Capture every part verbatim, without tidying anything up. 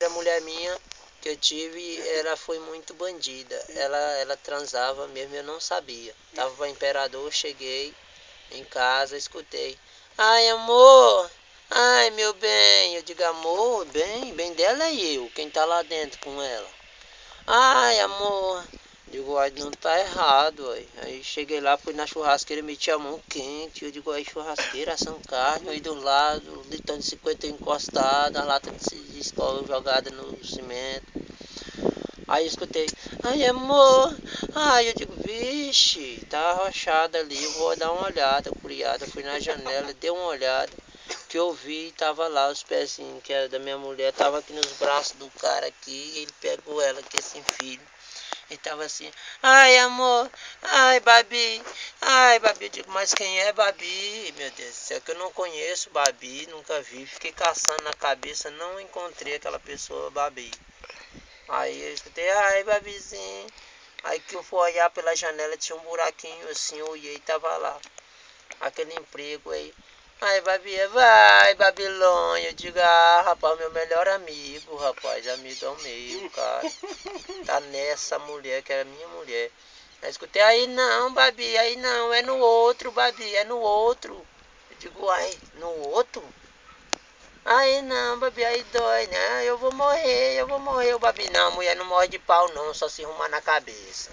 A mulher minha que eu tive, ela foi muito bandida. Ela, ela transava mesmo, eu não sabia. Tava para imperador, cheguei em casa, escutei. Ai, amor! Ai, meu bem! Eu digo, amor, bem, bem dela é eu, quem tá lá dentro com ela. Ai, amor! Digo, ai, não tá errado, ai. Aí cheguei lá, fui na churrasqueira, meti a mão quente. Eu digo, aí churrasqueira, assando carne, aí do lado, litão de cinquenta encostado, a lata de escola jogada no cimento. Aí escutei, ai amor, ai eu digo, vixe, tá arrochado ali, eu vou dar uma olhada, curiada. Fui na janela, dei uma olhada, que eu vi, tava lá os pezinhos, que era da minha mulher, tava aqui nos braços do cara aqui, ele pegou ela aqui assim, filho. Ele tava assim, ai amor, ai Babi, ai Babi, eu digo, mas quem é Babi? Meu Deus do céu, que eu não conheço Babi, nunca vi, fiquei caçando na cabeça, não encontrei aquela pessoa Babi. Aí eu escutei, ai Babizinho, aí que eu fui olhar pela janela, tinha um buraquinho assim, eu olhei e tava lá, aquele emprego aí. Ai, Babi, vai, Babilônia. Eu digo, ah, rapaz, meu melhor amigo, rapaz, amigão meu, cara. Tá nessa mulher, que era minha mulher. Aí escutei, aí não, Babi, aí não, é no outro, Babi, é no outro. Eu digo, ai, no outro? Aí não, Babi, aí dói, né? Eu vou morrer, eu vou morrer. O Babi, não, mulher não morre de pau não, só se arrumar na cabeça.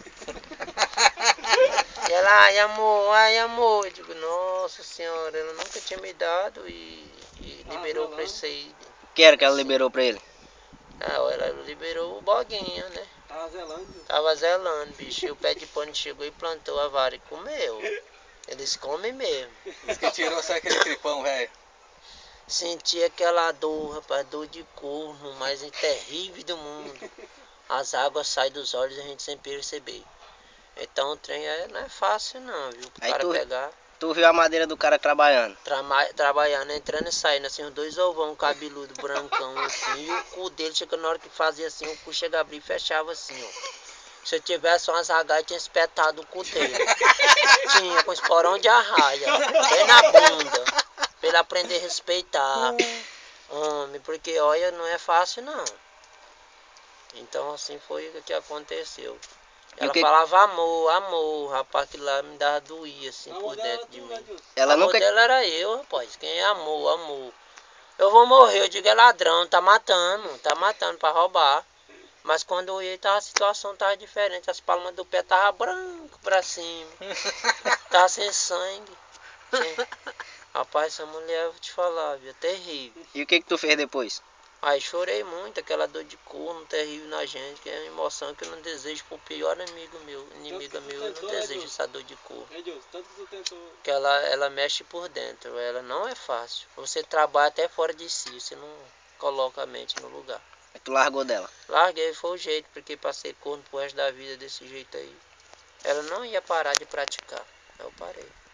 E ela, ai amor, ai amor. Eu digo, nossa senhora, ela nunca tinha me dado e, e liberou pra isso aí. O que era que ela liberou pra ele? Ah, ela liberou o boguinho, né? Tava zelando. Tava zelando, bicho. E o pé de pano chegou e plantou a vara e comeu. Eles comem mesmo. Diz que tirou só aquele tripão, velho. Senti aquela dor, rapaz, dor de corno, mais terrível do mundo. As águas saem dos olhos e a gente sem perceber. Então o trem é, não é fácil não, viu? Pro Aí cara tu, pegar. tu viu a madeira do cara trabalhando. Trama, trabalhando, entrando e saindo, assim, os dois ovão cabeludo, brancão, assim, e o cu dele, chega na hora que fazia assim, o cu chega a abrir e fechava assim, ó. Se eu tivesse umas agalhas, tinha espetado o cu dele. Tinha, com esporão de arraia, bem na bunda, pra ele aprender a respeitar. Homem, porque olha, não é fácil não. Então assim foi o que aconteceu. Ela que... falava amor, amor, rapaz, que lá me dava doía assim por dentro de mim. Ela o amor nunca... dela era eu, rapaz. Quem é amor, amor. Eu vou morrer, eu digo é ladrão, tá matando, tá matando pra roubar. Mas quando eu ia, a situação tava diferente. As palmas do pé tava branco pra cima. Tava sem sangue. Sim. Rapaz, essa mulher, eu vou te falar, viu, é terrível. E o que que tu fez depois? Aí chorei muito, aquela dor de corno terrível na gente, que é uma emoção que eu não desejo pro pior amigo meu, inimiga meu, eu não desejo essa dor de corno. Que ela, ela mexe por dentro, ela não é fácil. Você trabalha até fora de si, você não coloca a mente no lugar. Aí tu largou dela? Larguei, foi o jeito, porque passei corno pro resto da vida desse jeito aí. Ela não ia parar de praticar, eu parei.